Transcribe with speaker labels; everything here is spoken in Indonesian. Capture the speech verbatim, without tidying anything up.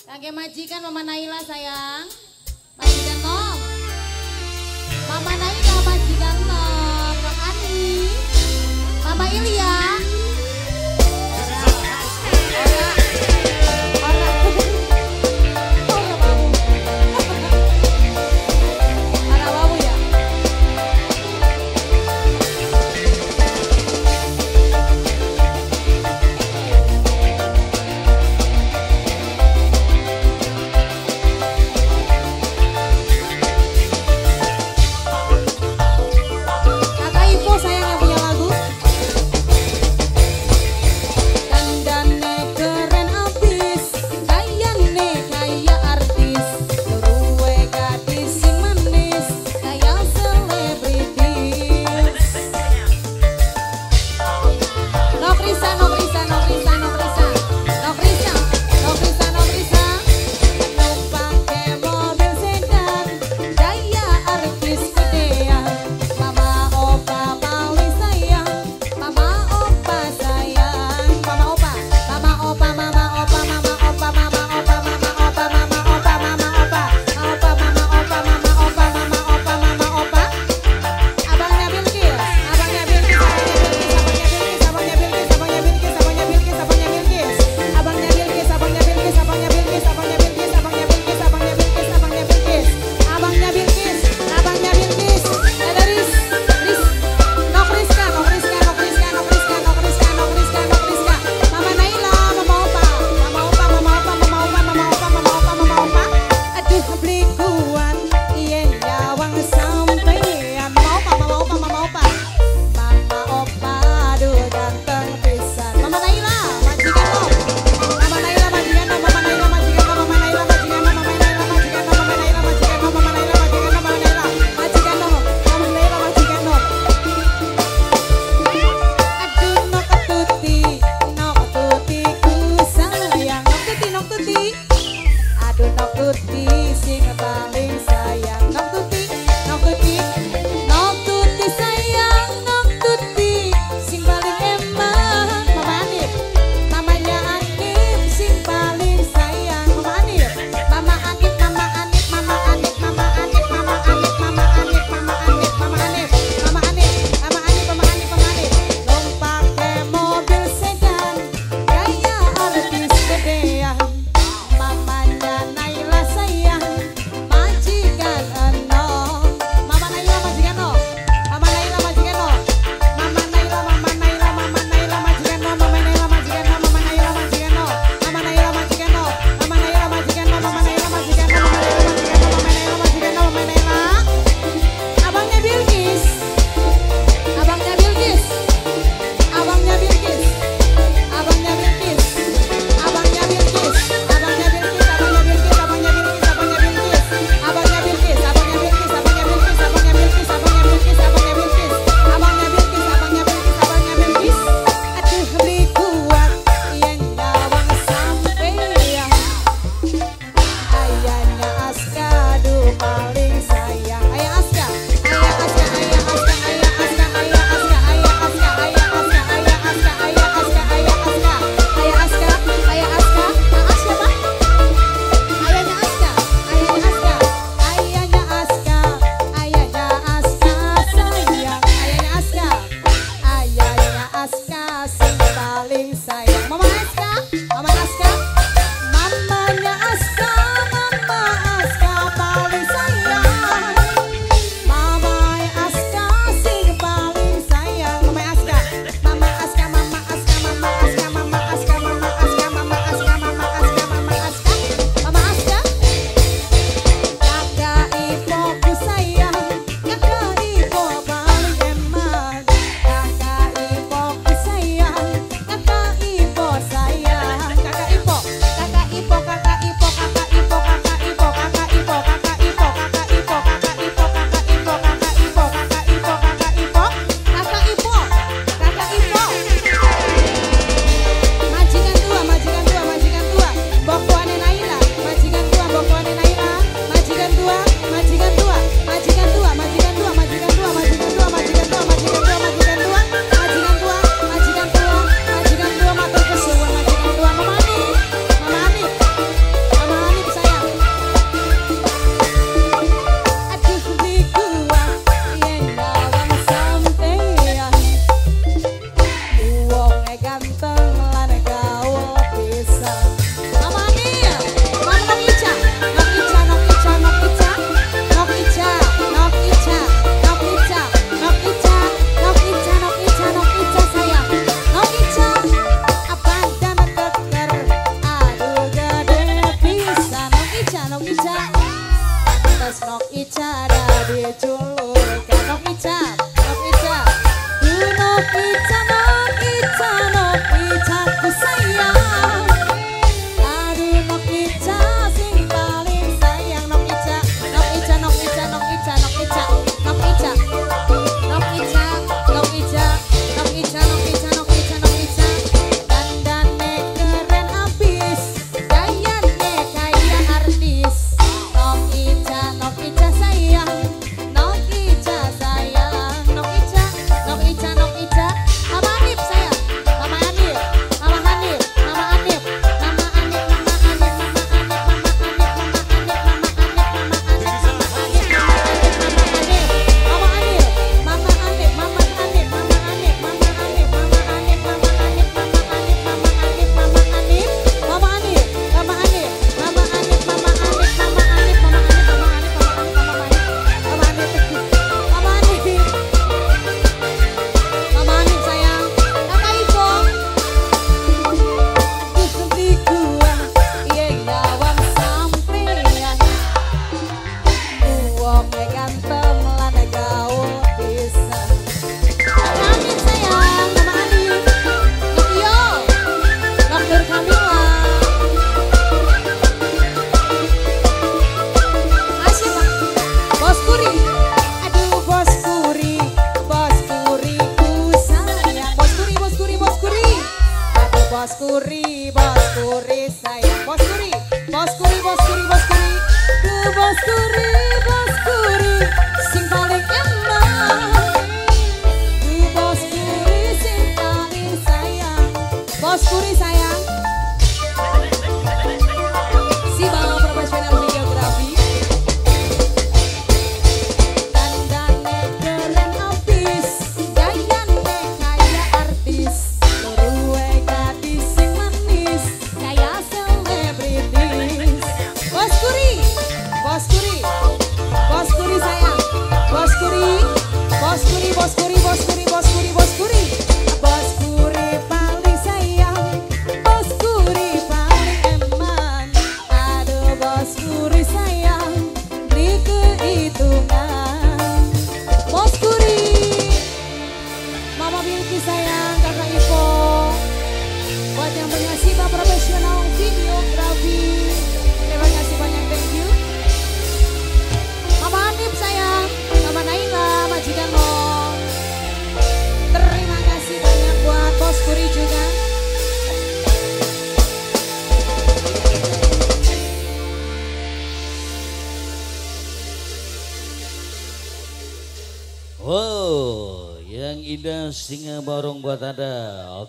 Speaker 1: Kakek majikan Mama Naila sayang. Majikan Nom. Mama Naila majikan Nom. Kang Ani. Mama Ilya. Kuri, bos kuri, sing paling enak. Du bos kuri sing paling sayang. Bos kuri sayang. Si bawa profesional videografi. Dandane keren abis, gayane kaya artis. Luruwe gadis sing manis, kaya selebritis. Bos kuri, bos kuri, bos kuri sayang. Bos kuri, bos kuri, bos kuri, bos kuri, bos kuri, bos kuri. Bos kuri paling sayang, bos kuri paling eman. Aduh bos kuri sayang, beri kehitungan. Bos kuri, Mama Bilki sayang, Kakak Ipo. Buat yang punya Siba profesional videografi, terima kasih banyak, thank you. Mama Hanif sayang, Mama Naila, majikan lo. Terima kasih banyak buat bos kuri juga.
Speaker 2: Wow, yang indah singa barong buat Anda.